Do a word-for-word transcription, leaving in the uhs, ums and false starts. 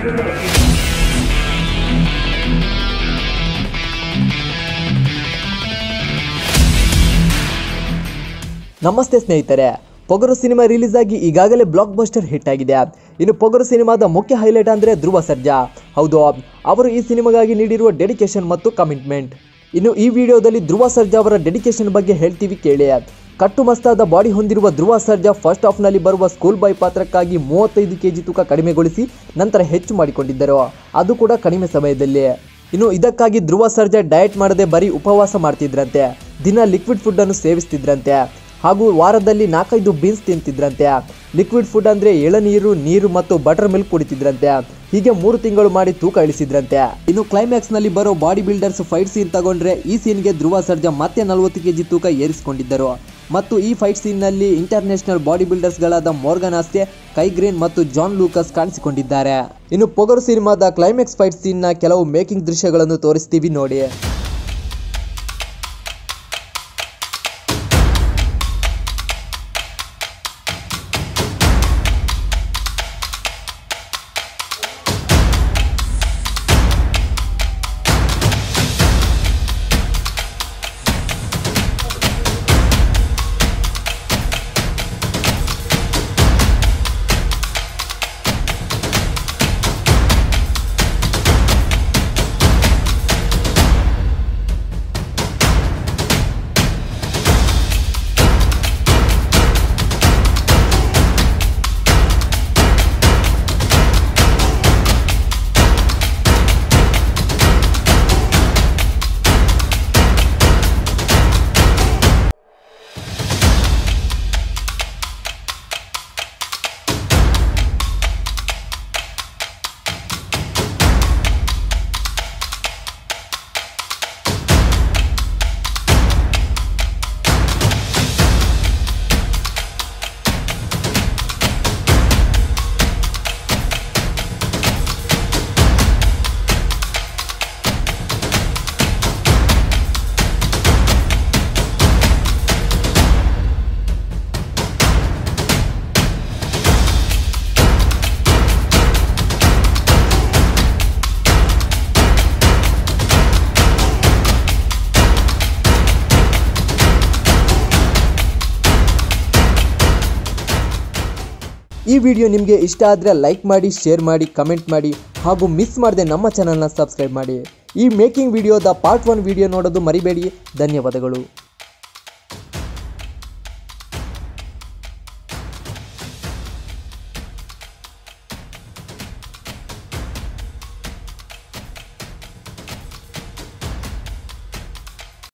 ನಮಸ್ತೆ ಸ್ನೇಹಿತರೆ, Pogaru cinema release ಆಗಿ ಈಗಾಗಲೇ ಬ್ಲಾಕ್ ಬಸ್ಟರ್ ಹಿಟ್ ಆಗಿದೆ. ಇನ್ನು ಪೊಗರು ಸಿನಿಮಾದ ಮುಖ್ಯ ಹೈಲೈಟ್ ಅಂದರೆ ಧ್ರುವ ಸರ್ಜಾ. ಹೌದು, ಅವರು ಈ ಸಿನಿಮಾಗಾಗಿ ನೀಡಿರುವ ಡೆಡಿಕೇಶನ್ ಮತ್ತು ಕಮಿಟ್ಮೆಂಟ್. ಇನ್ನು ಈ ವಿಡಿಯೋದಲ್ಲಿ ಧ್ರುವ ಸರ್ಜಾ ಅವರ ಡೆಡಿಕೇಶನ್ ಬಗ್ಗೆ ಹೇಳ್ತೀವಿ ಕೇಳಿ. ಕಟ್ಟುಮಸ್ತಾದ ಬಾಡಿ ಹೊಂದಿರುವ ಧ್ರುವ ಸರ್ಜಾ ಫಸ್ಟ್ ಹಾಫ್ನಲ್ಲಿ ಬರುವ ಸ್ಕೂಲ್ ಬಾಯ್ ಪಾತ್ರಕ್ಕಾಗಿ ಮೂವತ್ತೈದು ಕೆಜಿ ತೂಕ ಕಡಿಮೆಗೊಳಿಸಿ ನಂತರ ಹೆಚ್ಚು ಮಾಡಿಕೊಂಡಿದ್ದರು, ಅದು ಕೂಡ ಕಡಿಮೆ ಸಮಯದಲ್ಲಿ. ಇನ್ನು ಇದಕ್ಕಾಗಿ ಧ್ರುವ ಸರ್ಜಾ ಡಯಟ್ ಮಾಡದೆ ಬರೀ ಉಪವಾಸ ಮಾಡ್ತಿದ್ರಂತೆ, ದಿನ ಲಿಕ್ವಿಡ್ ಫುಡ್ ಅನ್ನು ಸೇವಿಸ್ತಿದ್ರಂತೆ, ಹಾಗೂ ವಾರದಲ್ಲಿ ನಾಲ್ಕೈದು ಬೀನ್ಸ್ ತಿಂತಿದ್ರಂತೆ. ಲಿಕ್ವಿಡ್ ಫುಡ್ ಅಂದ್ರೆ ಎಳನೀರು, ನೀರು ಮತ್ತು ಬಟರ್ ಮಿಲ್ಕ್ ಕುಡಿತಿದ್ರಂತೆ. ಹೀಗೆ ಮೂರು ತಿಂಗಳು ಮಾಡಿ ತೂಕ ಇಳಿಸಿದ್ರಂತೆ. ಇನ್ನು ಕ್ಲೈಮ್ಯಾಕ್ಸ್ ನಲ್ಲಿ ಬರೋ ಬಾಡಿ ಬಿಲ್ಡರ್ಸ್ ಫೈಟ್ ಸೀನ್ ತಗೊಂಡ್ರೆ ಈ ಸೀನ್ಗೆ ಧ್ರುವ ಸರ್ಜಾ ಮತ್ತೆ ನಲವತ್ತು ಕೆಜಿ ತೂಕ ಏರಿಸಿಕೊಂಡಿದ್ದರು. ಮತ್ತು ಈ ಫೈಟ್ ಸೀನ್ ನಲ್ಲಿ ಇಂಟರ್ನ್ಯಾಷನಲ್ ಬಾಡಿ ಬಿಲ್ಡರ್ಸ್ ಗಳಾದ ಮೋರ್ಗನ್ ಆಸ್ತೆ, ಕೈ ಗ್ರೀನ್ ಮತ್ತು ಜಾನ್ ಲೂಕಸ್ ಕಾಣಿಸಿಕೊಂಡಿದ್ದಾರೆ. ಇನ್ನು ಪೊಗರು ಸಿನಿಮಾದ ಕ್ಲೈಮ್ಯಾಕ್ಸ್ ಫೈಟ್ ಸೀನ್ ನ ಕೆಲವು ಮೇಕಿಂಗ್ ದೃಶ್ಯಗಳನ್ನು ತೋರಿಸ್ತೀವಿ ನೋಡಿ. ಈ ವಿಡಿಯೋ ನಿಮಗೆ ಇಷ್ಟ ಆದರೆ ಲೈಕ್ ಮಾಡಿ, ಶೇರ್ ಮಾಡಿ, ಕಮೆಂಟ್ ಮಾಡಿ, ಹಾಗೂ ಮಿಸ್ ಮಾಡದೆ ನಮ್ಮ ಚಾನಲ್ನ ಸಬ್ಸ್ಕ್ರೈಬ್ ಮಾಡಿ. ಈ ಮೇಕಿಂಗ್ ವಿಡಿಯೋದ ಪಾರ್ಟ್ ಒನ್ ವಿಡಿಯೋ ನೋಡೋದು ಮರಿಬೇಡಿ. ಧನ್ಯವಾದಗಳು.